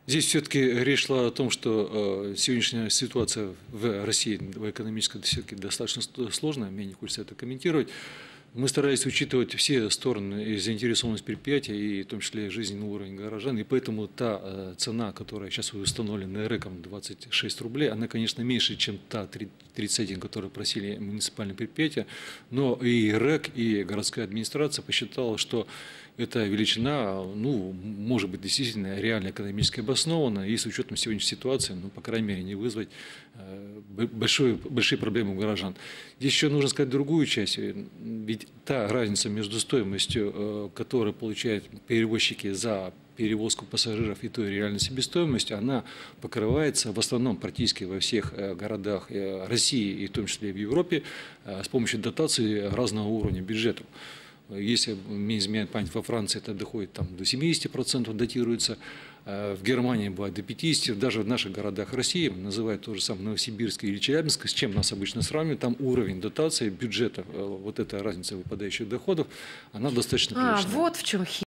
Здесь все-таки речь шла о том, что сегодняшняя ситуация в России в экономической все-таки достаточно сложная, мне не хочется это комментировать. Мы старались учитывать все стороны и заинтересованность предприятия, и в том числе жизненный уровень горожан. И поэтому та цена, которая сейчас установлена РЭКом 26 рублей, она, конечно, меньше, чем та 31, которую просили муниципальные предприятия. Но и РЭК, и городская администрация посчитала, что эта величина, ну, может быть, действительно реально экономически обоснована, и с учетом сегодняшней ситуации, ну, по крайней мере, не вызвать большие проблемы у горожан. Здесь еще нужно сказать другую часть. Ведь та разница между стоимостью, которую получают перевозчики за перевозку пассажиров, и той реальной себестоимостью, она покрывается в основном практически во всех городах России, и в том числе и в Европе, с помощью дотаций разного уровня бюджетов. Если мне изменяет память, во Франции это доходит там, до 70%, датируется, в Германии бывает до 50%, даже в наших городах России, называют то же самое Новосибирск или Челябинск, с чем нас обычно сравнивают, там уровень дотации бюджета, вот эта разница выпадающих доходов, она достаточно приличная. Вот в чем